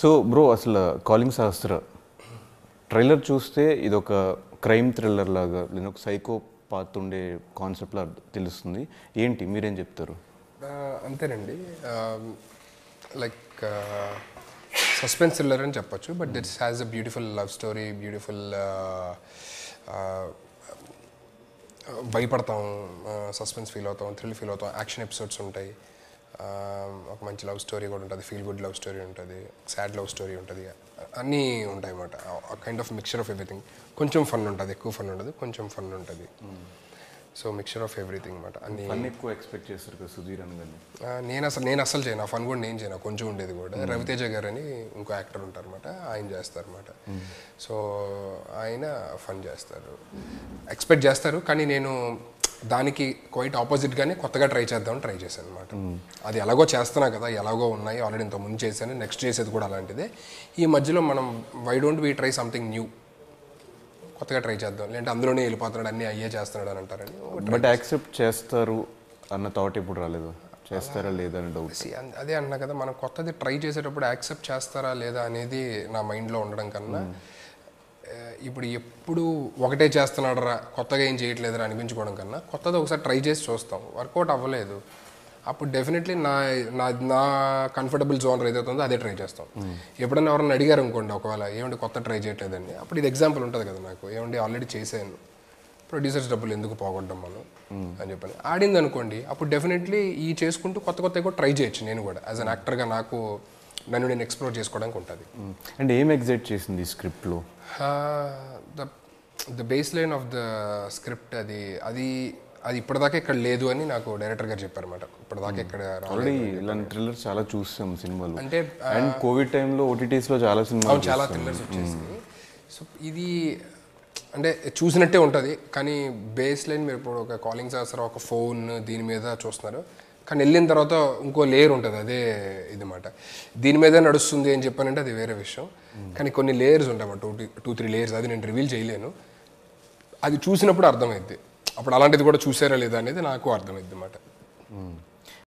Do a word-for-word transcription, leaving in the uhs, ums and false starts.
So bro అసలు calling Sahasra trailer చూస్తే ఇది ఒక క్రైమ్ థ్రిల్లర్ లాగా లేదా ఒక సైకో పాత్ ఉండే కాన్సెప్ట్లా తెలుస్తుంది. ఏంటి మీరేం చెప్తారు? అంతేనండి, లైక్ సస్పెన్స్ థ్రిల్లర్ అని చెప్పొచ్చు. But this has a beautiful love story, beautiful భయపడతాం, సస్పెన్స్ ఫీల్ అవుతాం, థ్రిల్ ఫీల్ అవుతాం, యాక్షన్ ఎపిసోడ్స్ ఉంటాయి, ఒక మంచి లవ్ స్టోరీ కూడా ఉంటుంది, ఫీల్ గుడ్ లవ్ స్టోరీ ఉంటుంది, సాడ్ లవ్ స్టోరీ ఉంటుంది, అన్నీ ఉంటాయి అన్నమాట. Kind of mixture of everything. కొంచెం ఫన్ ఉంటుంది, ఎక్కువ ఫన్ ఉండదు, కొంచెం ఫన్ ఉంటుంది. సో మిక్చర్ ఆఫ్ ఎవ్రీథింగ్ అనమాట. అన్ని ఫన్ ఎక్కువ ఎక్స్పెక్ట్ చేస్తారు కదా సుధీర్ అనగానే. నేను అసలు నేను అసలు చేయను, ఆ ఫన్ కూడా నేను చేయను, కొంచెం ఉండేది కూడా. రవితేజ గారు అని ఇంకో యాక్టర్ ఉంటారు అనమాట, ఆయన చేస్తారు అనమాట. సో ఆయన ఫన్ చేస్తారు, ఎక్స్పెక్ట్ చేస్తారు. కానీ నేను దానికి క్వైట్ ఆపోజిట్గానే కొత్తగా ట్రై చేద్దామని ట్రై చేశాను అనమాట. అది ఎలాగో చేస్తున్నా కదా, ఎలాగో ఉన్నాయి ఆల్రెడీ, ఇంత ముందు చేశాను, నెక్స్ట్ చేసేది కూడా అలాంటిదే. ఈ మధ్యలో మనం why don't we try something new, కొత్తగా ట్రై చేద్దాం, లేదంటే అందులోనే వెళ్ళిపోతున్నాడు, అన్నీ అయ్యే చేస్తున్నాడు అని అంటారని. బట్ యాక్సెప్ట్ చేస్తారు అన్న థాట్ ఎప్పుడు రాలేదు, చేస్తారా లేదా అని డౌట్. అదే అన్నా కదా, మనం కొత్తది ట్రై చేసేటప్పుడు యాక్సెప్ట్ చేస్తారా లేదా అనేది నా మైండ్లో ఉండడం కన్నా, ఇప్పుడు ఎప్పుడు ఒకటే చేస్తున్నాడరా, కొత్తగా ఏం చేయట్లేదురా అనిపించుకోవడం కన్నా, కొత్తది ఒకసారి ట్రై చేసి చూస్తాం, వర్కౌట్ అవ్వలేదు, అప్పుడు డెఫినెట్లీ నా నా నా కంఫర్టబుల్ జోనర్ ఏదైతే ఉందో అదే ట్రై చేస్తాం. ఎప్పుడైనా ఎవరైనా అడిగారు అనుకోండి, ఒకవేళ ఏమంటే కొత్త ట్రై చేయట్లేదండి, అప్పుడు ఇది ఎగ్జాంపుల్ ఉంటుంది కదా నాకు, ఏమంటే ఆల్రెడీ చేశాను, ప్రొడ్యూసర్స్ డబ్బులు ఎందుకు పోగొట్టడం మనం అని చెప్పని ఆడింది అనుకోండి, అప్పుడు డెఫినెట్లీ ఈ చేసుకుంటూ కొత్త కొత్త కూడా ట్రై చేయొచ్చు. నేను కూడా యాజ్ అన్ యాక్టర్గా నాకు నన్ను నేను ఎక్స్ప్లోర్ చేసుకోవడానికి ఉంటుంది. అండ్ ఏం ఎగ్జైట్ చేసింది ఈ స్క్రిప్ట్లో? The the base line of the script అది అది అది ఇప్పటిదాకా ఇక్కడ లేదు అని నాకు డైరెక్టర్ గారు చెప్పారన్నమాట. ఇప్పటిదాకా ఇక్కడ ఆల్రెడీ ఇలాంటి థ్రిల్లర్స్ చాలా చూసాం సినిమాలు, అంటే అండ్ కోవిడ్ టైంలో ఓటీటీస్లో చాలా సినిమాలు చాలా థ్రిల్లర్స్ వచ్చేసింది. సో ఇది అంటే చూసినట్టే ఉంటుంది, కానీ బేస్ లైన్ మీరు ఇప్పుడు ఒక కాలింగ్ సహస్ర ఒక ఫోన్ దీని మీద చూస్తున్నారు, కానీ వెళ్ళిన తర్వాత ఇంకో లేయర్ ఉంటుంది, అదే ఇదన్నమాట. దీని మీదే నడుస్తుంది అని చెప్పానంటే అది వేరే విషయం, కానీ కొన్ని లేయర్స్ ఉంటాయన్నమాట, టూ టూ త్రీ లేయర్స్, అది నేను రివీల్ చేయలేను, అది చూసినప్పుడు అర్థమైద్ది. అప్పుడు అలాంటిది కూడా చూసారా లేదా అనేది నాకు అర్థమైద్ది అన్నమాట.